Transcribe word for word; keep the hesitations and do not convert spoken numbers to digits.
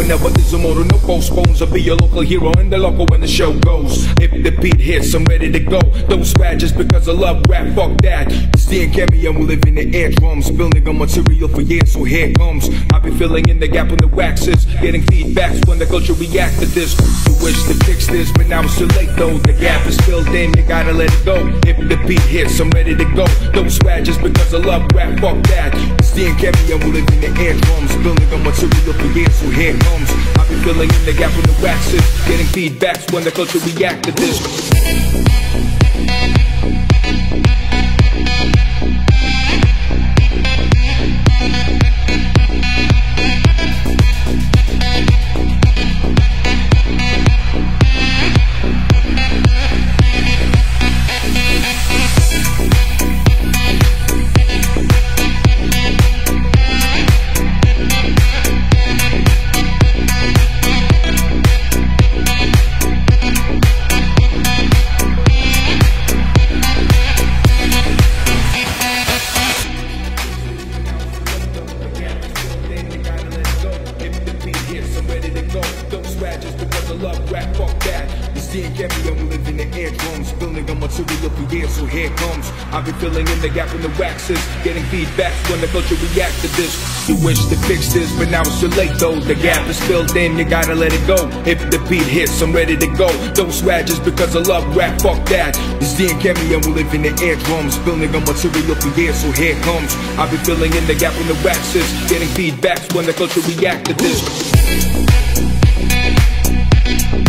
whenever there's a motor, no postpones. I'll be your local hero and the local when the show goes. If the beat hits, I'm ready to go. Don't swear just because I love rap, fuck that. It's the Cameo, we live in the eardrums, building on material for years, so here it comes. I'll be filling in the gap on the waxes, getting feedbacks when the culture react to this. You wish to fix this, but now it's too late though. The gap is filled in, you gotta let it go. If the beat hits, I'm ready to go. Don't swear just because I love rap, fuck that. It's the Cameo, we live in the eardrums, building on material for years, so here it comes. I'll be filling in the gap on the waxes, getting feedbacks when the culture react to this. Just because I love rap, fuck that. It's the Cameo, we live in the eardrums, building on material for years, so here it comes. I've been filling in the gap in the waxes, getting feedbacks when the culture react to this. You wish to fix this, but now it's too late though. The gap is filled in, you gotta let it go. If the beat hits, I'm ready to go. Don't swear just because I love rap, fuck that. It's the Cameo, we live in the eardrums, building on material for years, so here it comes. I've been filling in the gap in the waxes, getting feedbacks when the culture react to this.